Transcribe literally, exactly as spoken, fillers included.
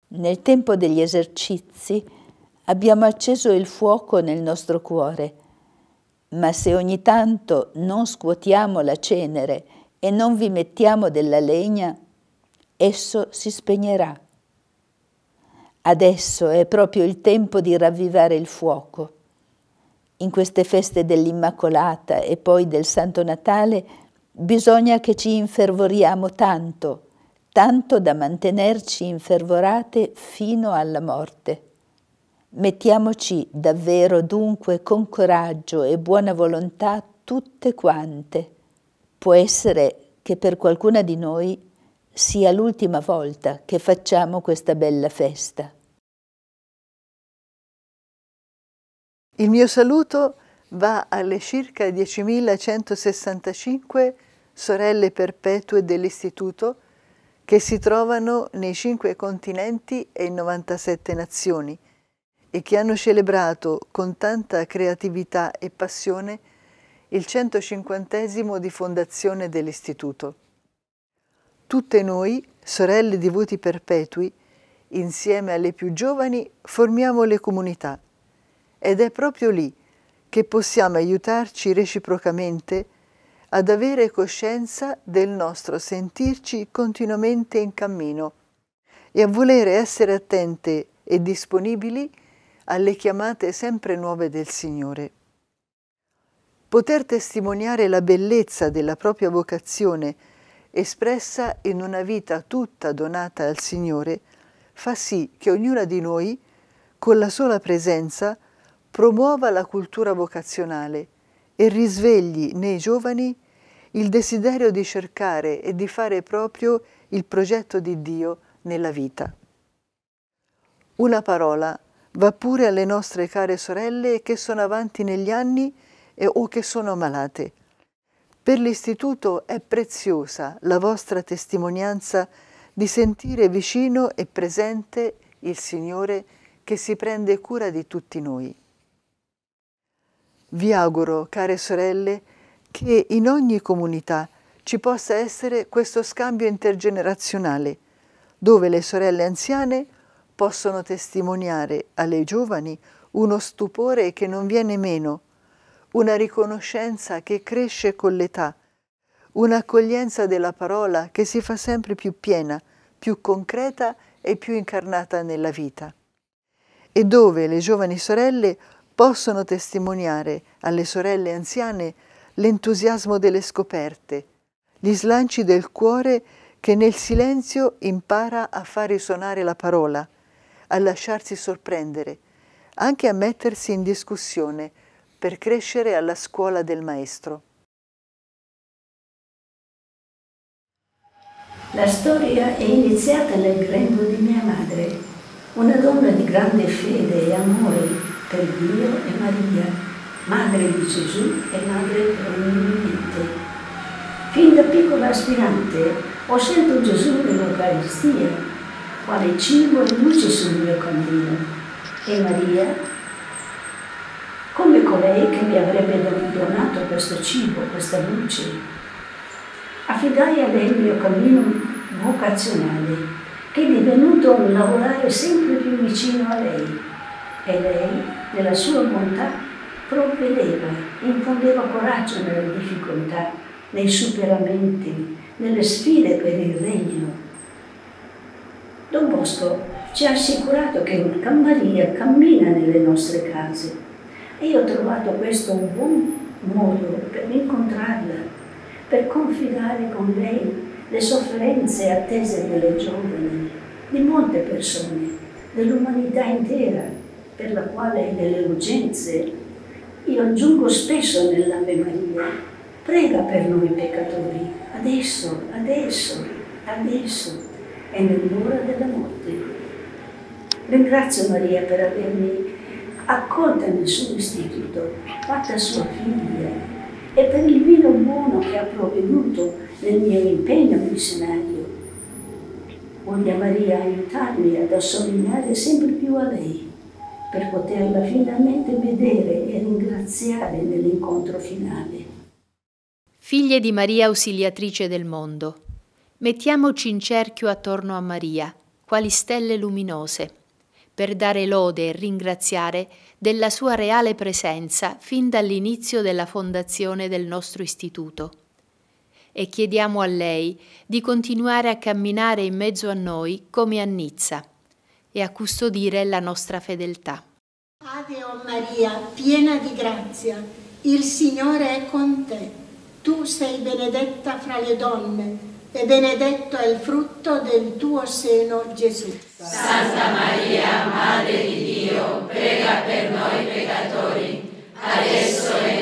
Nel tempo degli esercizi abbiamo acceso il fuoco nel nostro cuore, ma se ogni tanto non scuotiamo la cenere e non vi mettiamo della legna, esso si spegnerà. Adesso è proprio il tempo di ravvivare il fuoco. In queste feste dell'Immacolata e poi del Santo Natale bisogna che ci infervoriamo tanto, tanto da mantenerci infervorate fino alla morte. Mettiamoci davvero dunque con coraggio e buona volontà tutte quante. Può essere che per qualcuna di noi sia l'ultima volta che facciamo questa bella festa. Il mio saluto va alle circa diecimilacentosessantacinque sorelle perpetue dell'Istituto che si trovano nei cinque continenti e in novantasette nazioni e che hanno celebrato con tanta creatività e passione il centocinquantesimo di fondazione dell'Istituto. Tutte noi, sorelle di voti perpetui, insieme alle più giovani, formiamo le comunità ed è proprio lì che possiamo aiutarci reciprocamente ad avere coscienza del nostro sentirci continuamente in cammino e a volere essere attente e disponibili alle chiamate sempre nuove del Signore. Poter testimoniare la bellezza della propria vocazione espressa in una vita tutta donata al Signore fa sì che ognuna di noi, con la sola presenza, promuova la cultura vocazionale e risvegli nei giovani il desiderio di cercare e di fare proprio il progetto di Dio nella vita. Una parola va pure alle nostre care sorelle che sono avanti negli anni e, o che sono malate. Per l'Istituto è preziosa la vostra testimonianza di sentire vicino e presente il Signore che si prende cura di tutti noi. Vi auguro, care sorelle, che in ogni comunità ci possa essere questo scambio intergenerazionale, dove le sorelle anziane possono testimoniare alle giovani uno stupore che non viene meno, una riconoscenza che cresce con l'età, un'accoglienza della parola che si fa sempre più piena, più concreta e più incarnata nella vita, e dove le giovani sorelle possono testimoniare alle sorelle anziane l'entusiasmo delle scoperte, gli slanci del cuore che nel silenzio impara a far risuonare la parola, a lasciarsi sorprendere, anche a mettersi in discussione per crescere alla scuola del Maestro. La storia è iniziata nel grembo di mia madre, una donna di grande fede e amore per Dio e Maria, madre di Gesù e madre per ogni mente. Fin da piccola aspirante ho scelto Gesù nell'Eucaristia, quale cibo e luce sul mio cammino, e Maria come colei che mi avrebbe donato questo cibo, questa luce. Affidai a lei il mio cammino vocazionale, che è divenuto un lavorare sempre più vicino a lei, e lei, nella sua bontà, provvedeva, infondeva coraggio nelle difficoltà, nei superamenti, nelle sfide per il regno. Don Bosco ci ha assicurato che Maria cammina nelle nostre case e io ho trovato questo un buon modo per incontrarla, per confidare con lei le sofferenze attese delle giovani, di molte persone, dell'umanità intera, per la quale nelle urgenze io aggiungo spesso nell'Ave Maria: prega per noi peccatori, adesso, adesso, adesso e nell'ora della morte. Ringrazio Maria per avermi accolta nel suo istituto, fatta sua figlia, e per il vino buono che ha provveduto nel mio impegno missionario. Voglia Maria aiutarmi ad assomigliare sempre più a lei, per poterla finalmente vedere e ringraziare nell'incontro finale. Figlie di Maria Ausiliatrice del mondo, mettiamoci in cerchio attorno a Maria, quali stelle luminose, per dare lode e ringraziare della sua reale presenza fin dall'inizio della fondazione del nostro istituto. E chiediamo a lei di continuare a camminare in mezzo a noi come a Nizza e a custodire la nostra fedeltà. Ave o Maria, piena di grazia, il Signore è con te. Tu sei benedetta fra le donne e benedetto è il frutto del tuo seno, Gesù. Santa Maria, Madre di Dio, prega per noi peccatori, adesso e